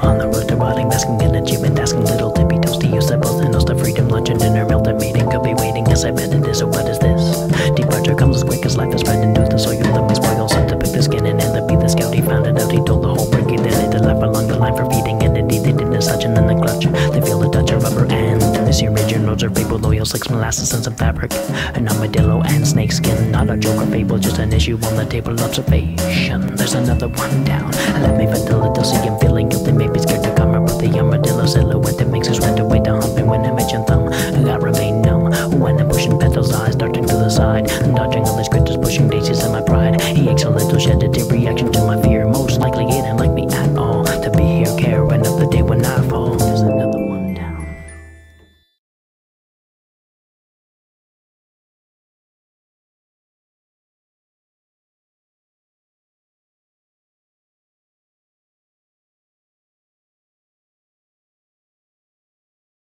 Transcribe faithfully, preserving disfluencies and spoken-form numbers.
On the road to rotting, basking in achievement, asking little tippy toasty use that both and knows the freedom, lunch and dinner, melted meeting, could be waiting, guess I bet it is, so what is this? Departure comes as quick as life is spread into the soil, then we spoil, some to pick the skin and end up be the scout, he found it out, he told the whole brigade that it left along the line for feeding, and indeed they did as such, and then the clutch, they feel the touch of rubber, and this year region roads are fable, loyal, slicks, molasses, and some fabric, an armadillo and snakeskin, not a joke or fable, just an issue on the table, observation, there's another one down, let me ventil it, see him feeling guilty, maybe scared to come up with the armadillo silhouette that makes us run away to humping when image and thumb, I remain numb, when I'm pushing petals, eyes darting to the side, and dodging all these critters, pushing daisies in my pride,